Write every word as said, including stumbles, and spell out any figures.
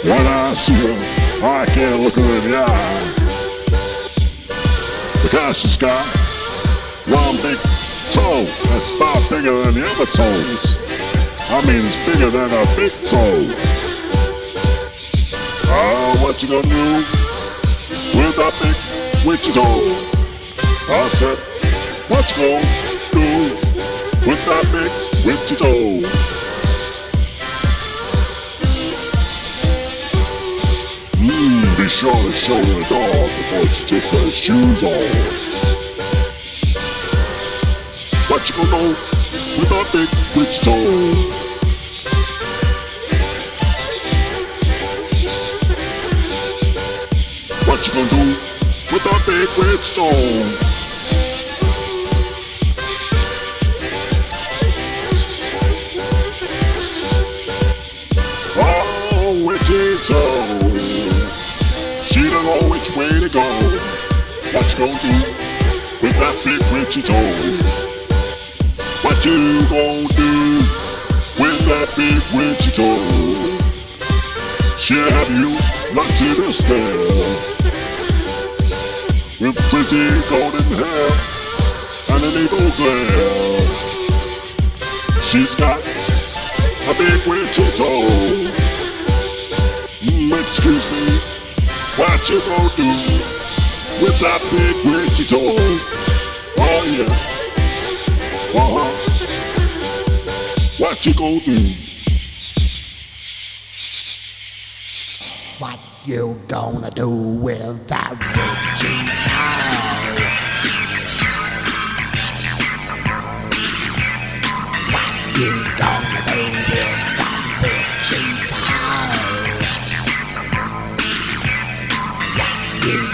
When I see her, I can't look her in the eye. Because she's got one big toe that's far bigger than the other toes. I mean, it's bigger than a big toe. Oh, what you gonna do with that big witchy toe? I said, what you gonna do with that big witchy toe? Mmm, be sure to show the dog before she takes her shoes off. What you gonna do with that big witchy toe? What you gonna do with that big witchy toe? Oh, Witchy Toe, she don't know which way to go. What you gonna do with that big witchy toe? What you gonna do with that big witchy toe? She'll have you locked to the stair with pretty golden hair and an evil glare. She's got a big witchy toe. Mm, excuse me, what you gonna do with that big witchy toe? Oh yeah, uh-huh. What you gonna do? What you gonna do with that witchy toe? What you gonna do with that witchy toe? What you